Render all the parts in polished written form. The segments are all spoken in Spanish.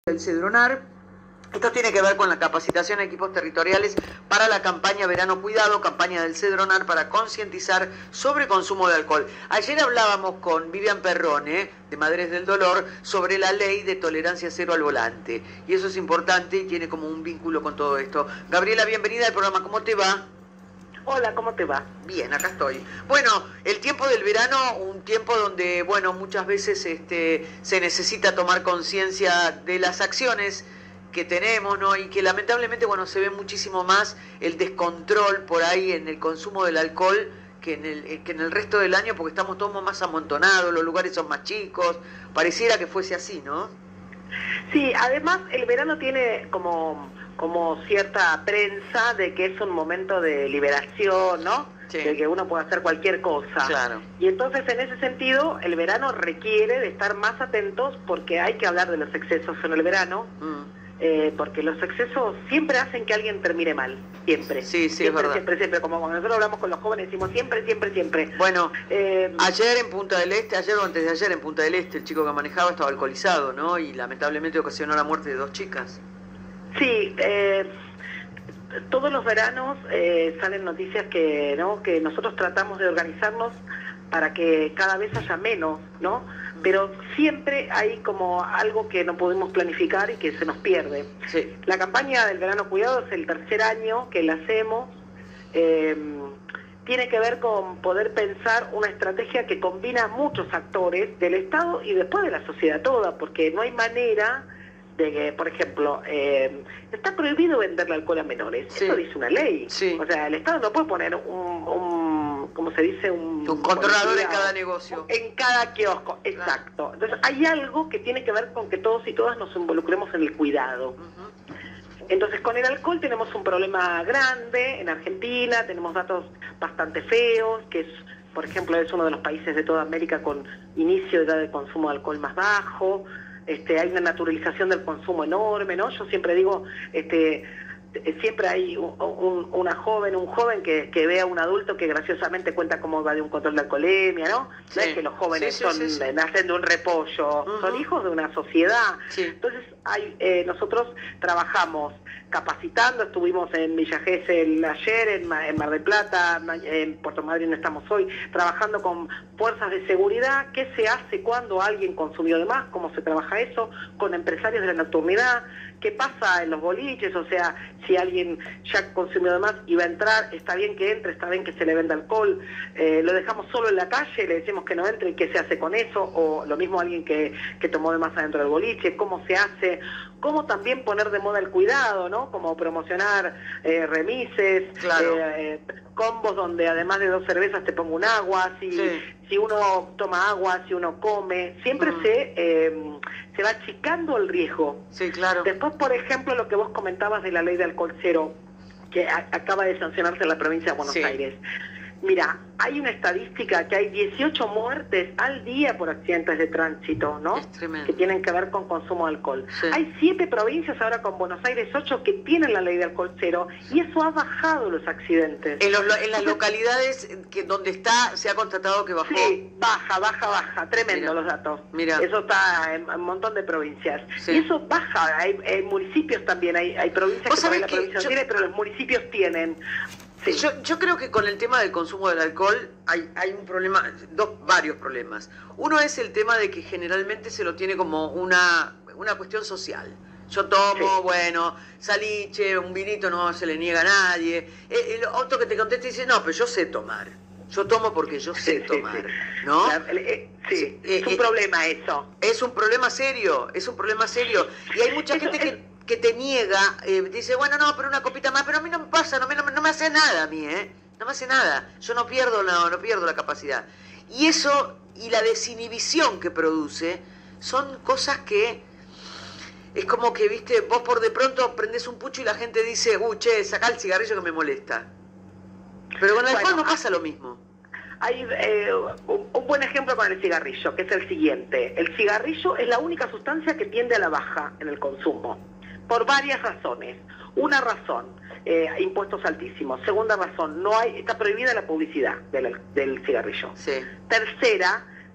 del Cedronar. Esto tiene que ver con la capacitación de equipos territoriales para la campaña Verano Cuidado, campaña del Cedronar para concientizar sobre consumo de alcohol. Ayer hablábamos con Vivian Perrone, de Madres del Dolor, sobre la ley de tolerancia cero al volante. Y eso es importante y tiene como un vínculo con todo esto. Gabriela, bienvenida al programa. ¿Cómo te va? Hola, ¿cómo te va? Bien, acá estoy. Bueno, el tiempo del verano, un tiempo donde, bueno, muchas veces se necesita tomar conciencia de las acciones que tenemos, ¿no? Y que lamentablemente, bueno, se ve muchísimo más el descontrol por ahí en el consumo del alcohol que en el resto del año, porque estamos todos más amontonados, los lugares son más chicos, pareciera que fuese así, ¿no? Sí, además el verano tiene como cierta prensa de que es un momento de liberación, ¿no? Sí. De que uno puede hacer cualquier cosa. Claro. Y entonces en ese sentido el verano requiere de estar más atentos porque hay que hablar de los excesos en el verano. Porque los excesos siempre hacen que alguien termine mal, siempre. Sí, siempre, es verdad. Siempre, como cuando nosotros hablamos con los jóvenes decimos siempre. Bueno, ayer en Punta del Este, ayer o antes de ayer en Punta del Este, el chico que manejaba estaba alcoholizado, ¿no? Y lamentablemente ocasionó la muerte de 2 chicas. Sí, todos los veranos salen noticias que nosotros tratamos de organizarnos para que cada vez haya menos, ¿no? Pero siempre hay como algo que no podemos planificar y que se nos pierde. Sí. La campaña del Verano Cuidado es el tercer año que la hacemos. Tiene que ver con poder pensar una estrategia que combina muchos actores del Estado y después de la sociedad toda, porque no hay manera de que, por ejemplo, está prohibido venderle alcohol a menores. Sí. Eso dice una ley. Sí. O sea, el Estado no puede poner ¿cómo se dice? Un controlador en cada negocio. En cada kiosco, exacto. Entonces, hay algo que tiene que ver con que todos y todas nos involucremos en el cuidado. Entonces, con el alcohol tenemos un problema grande en Argentina, tenemos datos bastante feos, que es, por ejemplo, es uno de los países de toda América con inicio de edad de consumo de alcohol más bajo. Hay una naturalización del consumo enorme, ¿no? Yo siempre digo, siempre hay un joven que ve a un adulto que graciosamente cuenta cómo va de un control de alcoholemia, ¿no? Sí. No es que los jóvenes Sí. nacen de un repollo, son hijos de una sociedad. Sí. Entonces nosotros trabajamos capacitando, estuvimos en Villa Gesell ayer, en Mar del Plata, en Puerto Madryn estamos hoy, trabajando con fuerzas de seguridad, qué se hace cuando alguien consumió de más, cómo se trabaja eso, con empresarios de la nocturnidad, qué pasa en los boliches, o sea, si alguien ya consumió de más y va a entrar, está bien que entre, está bien que se le venda alcohol, lo dejamos solo en la calle, le decimos que no entre, qué se hace con eso, o lo mismo alguien que tomó de más adentro del boliche, cómo se hace, cómo también poner de moda el cuidado, ¿no? Como promocionar remises, Claro. combos donde además de 2 cervezas te pongo un agua, si uno toma agua, si uno come, siempre se va achicando el riesgo. Sí, claro. Después, por ejemplo, lo que vos comentabas de la ley de alcohol cero, que acaba de sancionarse en la provincia de Buenos Aires. Mira, hay una estadística que hay 18 muertes al día por accidentes de tránsito, ¿no? Es tremendo. Que tienen que ver con consumo de alcohol. Sí. Hay 7 provincias ahora con Buenos Aires 8 que tienen la ley de alcohol cero y eso ha bajado los accidentes. En las localidades donde se ha constatado que bajó. Sí, baja, tremendo. Mira, los datos. mira. Eso está en un montón de provincias. Sí. Y eso baja, hay municipios también, hay provincias ¿Vos que por ahí sabés la que provincia no yo- tiene, pero los municipios tienen. Sí. Yo creo que con el tema del consumo del alcohol hay un problema, varios problemas. Uno es el tema de que generalmente se lo tiene como una cuestión social. Yo tomo, bueno, saliche, un vinito no se le niega a nadie. El otro que te contesta dice, no, pero yo sé tomar. Yo tomo porque yo sé tomar, ¿no? Sí, es un problema eso. Es un problema serio, Y hay mucha gente que te niega, dice, bueno, no, pero una copita más, pero a mí no me pasa, no me hace nada a mí, no me hace nada, yo no pierdo la capacidad. Y eso, y la desinhibición que produce, son cosas que, es como que, viste, vos por de pronto prendés un pucho y la gente dice, che, sacá el cigarrillo que me molesta. Pero con el alcohol no pasa lo mismo. Hay un buen ejemplo con el cigarrillo, que es el siguiente. El cigarrillo es la única sustancia que tiende a la baja en el consumo, por varias razones. Una razón, impuestos altísimos. Segunda razón, está prohibida la publicidad del cigarrillo. Sí. Tercera,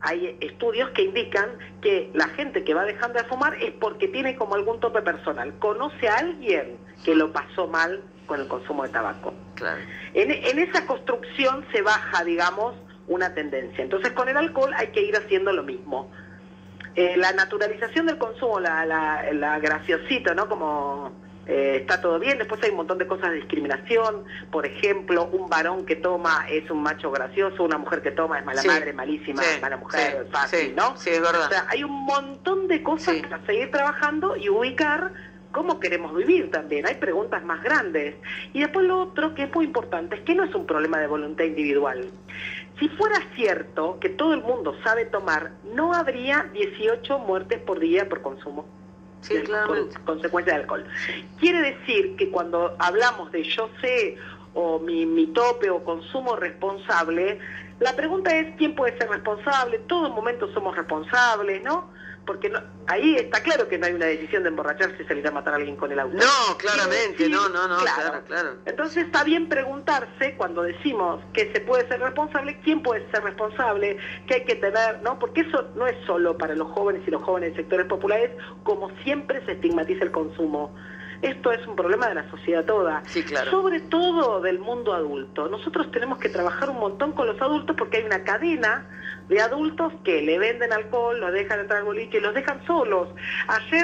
hay estudios que indican que la gente que va dejando de fumar es porque tiene como algún tope personal, conoce a alguien que lo pasó mal con el consumo de tabaco. Claro. En esa construcción se baja, digamos, una tendencia. Entonces con el alcohol hay que ir haciendo lo mismo. La naturalización del consumo, la graciosito, ¿no? Como está todo bien, después hay un montón de cosas de discriminación. Por ejemplo, un varón que toma es un macho gracioso, una mujer que toma es mala madre, malísima, mala mujer, fácil, ¿no? Sí, es verdad. O sea, hay un montón de cosas para seguir trabajando y ubicar cómo queremos vivir también. Hay preguntas más grandes. Y después lo otro que es muy importante es que no es un problema de voluntad individual. Si fuera cierto que todo el mundo sabe tomar, no habría 18 muertes por día por consumo. Sí, claramente. Por consecuencia del alcohol. Quiere decir que cuando hablamos de yo sé o mi tope o consumo responsable, la pregunta es quién puede ser responsable. Todo momento somos responsables, ¿no? Porque no, ahí está claro que no hay una decisión de emborracharse y salir a matar a alguien con el auto. No, claramente, decir, no, claro. Entonces está bien preguntarse cuando decimos que se puede ser responsable, quién puede ser responsable, qué hay que tener, ¿no? Porque eso no es solo para los jóvenes y los jóvenes de sectores populares, como siempre se estigmatiza el consumo. Esto es un problema de la sociedad toda, sí, claro. Sobre todo del mundo adulto. Nosotros tenemos que trabajar un montón con los adultos porque hay una cadena de adultos que le venden alcohol, los dejan entrar al boliche y los dejan solos. Ayer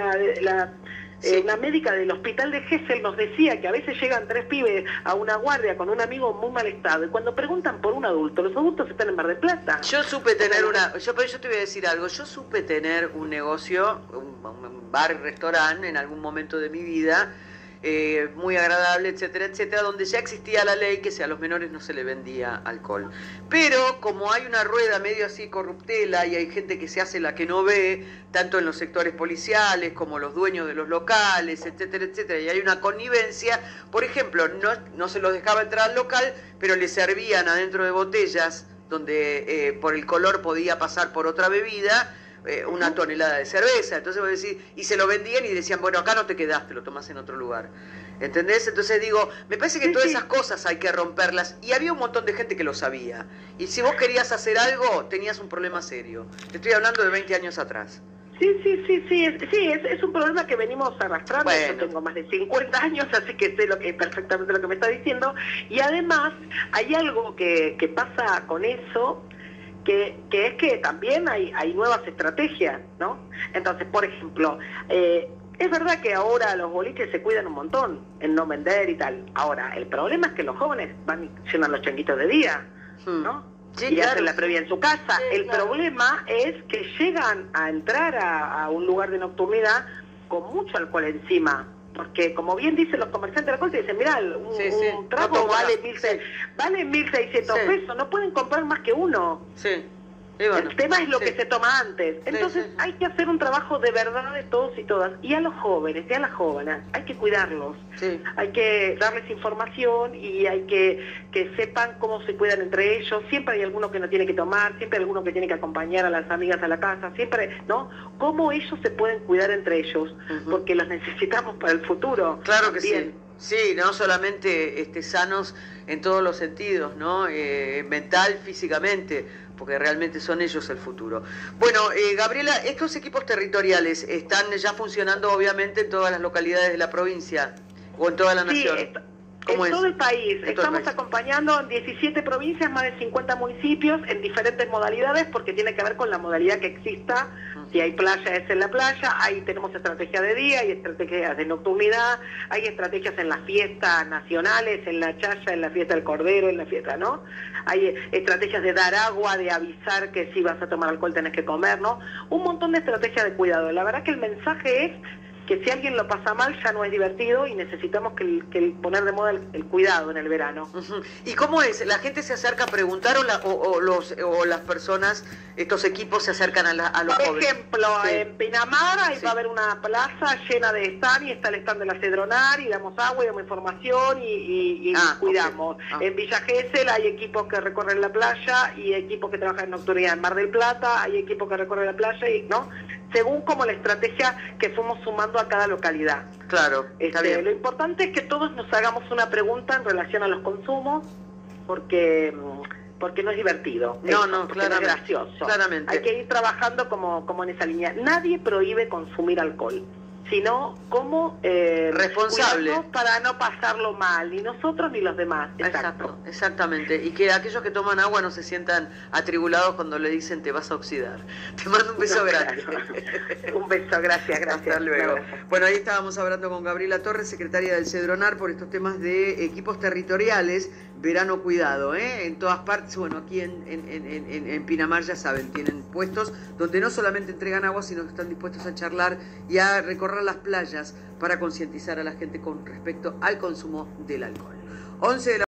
una médica del hospital de Gesell nos decía que a veces llegan 3 pibes a una guardia con un amigo muy mal estado y cuando preguntan por un adulto, los adultos están en Mar del Plata. Yo supe tener yo te voy a decir algo, yo supe tener un negocio, un bar, restaurante en algún momento de mi vida, muy agradable, etcétera, etcétera, donde ya existía la ley que a los menores no se le vendía alcohol. Pero como hay una rueda medio así corruptela y hay gente que se hace la que no ve, tanto en los sectores policiales como los dueños de los locales, etcétera, etcétera, y hay una connivencia, por ejemplo, no se los dejaba entrar al local, pero le servían adentro de botellas donde por el color podía pasar por otra bebida, una tonelada de cerveza. Entonces vos decís, y se lo vendían y decían, bueno, acá no te quedaste, lo tomás en otro lugar. ¿Entendés? Entonces digo, me parece que todas esas cosas hay que romperlas, y había un montón de gente que lo sabía. Y si vos querías hacer algo, tenías un problema serio. Te estoy hablando de 20 años atrás. Es un problema que venimos arrastrando. Bueno. Yo tengo más de 50 años, así que sé perfectamente lo que me está diciendo. Y además, hay algo que pasa con eso, que es que también hay nuevas estrategias, ¿no? Entonces, por ejemplo, es verdad que ahora los boliches se cuidan un montón en no vender y tal. Ahora, el problema es que los jóvenes van y llenan los changuitos de día, ¿no? Sí, y claro. hacen la previa en su casa. Sí, el claro. problema es que llegan a entrar a un lugar de nocturnidad con mucho alcohol encima. Porque, como bien dicen los comerciantes de alcohol, te dicen, mirá, un trago no vale 1.600 pesos, no pueden comprar más que uno. Sí. Y bueno, el tema es lo que se toma antes. Entonces hay que hacer un trabajo de verdad de todos y todas. Y a los jóvenes y a las jóvenes hay que cuidarlos. Sí. Hay que darles información y hay que sepan cómo se cuidan entre ellos. Siempre hay alguno que no tiene que tomar, siempre hay alguno que tiene que acompañar a las amigas a la casa, siempre, ¿no? Cómo ellos se pueden cuidar entre ellos, porque los necesitamos para el futuro. Claro que también. sí. Sí, no solamente sanos en todos los sentidos, ¿no? Mental, físicamente, porque realmente son ellos el futuro. Bueno, Gabriela, estos equipos territoriales están ya funcionando obviamente en todas las localidades de la provincia o en toda la nación. Sí, en todo el país. Estamos acompañando en 17 provincias, más de 50 municipios en diferentes modalidades, porque tiene que ver con la modalidad que exista. Si hay playa, es en la playa. Ahí tenemos estrategias de día, hay estrategias de nocturnidad, hay estrategias en las fiestas nacionales, en la chaya, en la fiesta del cordero, en la fiesta, ¿no? Hay estrategias de dar agua, de avisar que si vas a tomar alcohol tenés que comer, ¿no? Un montón de estrategias de cuidado. La verdad que el mensaje es que si alguien lo pasa mal ya no es divertido y necesitamos que poner de moda el cuidado en el verano. ¿Y cómo es? ¿La gente se acerca a preguntar o las personas, estos equipos se acercan a los jóvenes? Por ejemplo, en Pinamar ahí va a haber una plaza llena de stand y está el stand de la Cedronar y damos agua y damos información y cuidamos. Okay. En Villa Gesell hay equipos que recorren la playa y equipos que trabajan en nocturnidad. En Mar del Plata hay equipos que recorren la playa y, ¿no? Según como la estrategia que fuimos sumando a cada localidad. Claro, está bien. Lo importante es que todos nos hagamos una pregunta en relación a los consumos, porque porque no es divertido. No, eso, no, porque no es gracioso. Claramente. Hay que ir trabajando como en esa línea. Nadie prohíbe consumir alcohol, sino como responsable cuidarnos para no pasarlo mal, ni nosotros ni los demás. Exacto, exactamente. Y que aquellos que toman agua no se sientan atribulados cuando le dicen te vas a oxidar. Te mando un beso grande. Un beso, gracias. Hasta luego. Bueno, ahí estábamos hablando con Gabriela Torres, secretaria del Cedronar, por estos temas de equipos territoriales, verano cuidado, ¿eh? En todas partes, bueno, aquí en Pinamar ya saben, tienen puestos donde no solamente entregan agua, sino que están dispuestos a charlar y a recorrer las playas para concientizar a la gente con respecto al consumo del alcohol. 11 de la